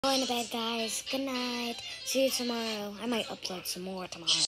Going to bed, guys. Good night. See you tomorrow. I might upload some more tomorrow.